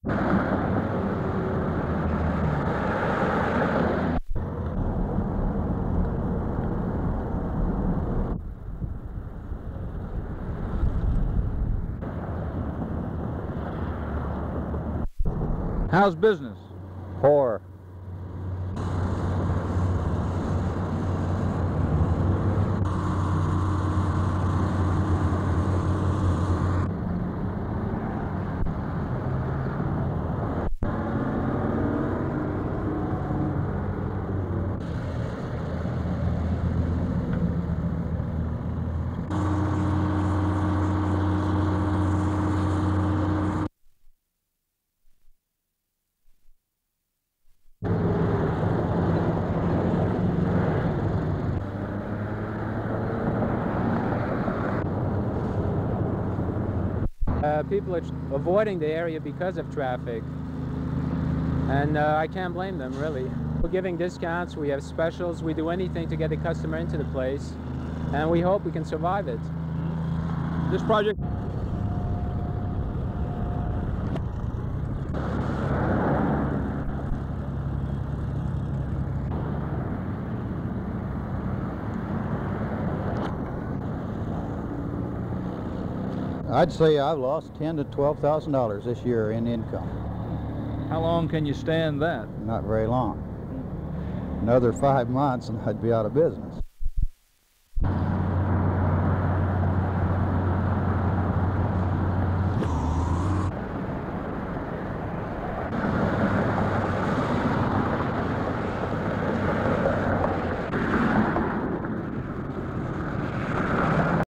How's business? Poor. People are avoiding the area because of traffic, and I can't blame them, really. We're giving discounts, we have specials, we do anything to get the customer into the place, and we hope we can survive it. This project? I'd say I've lost $10,000 to $12,000 this year in income. How long can you stand that? Not very long. Another 5 months and I'd be out of business.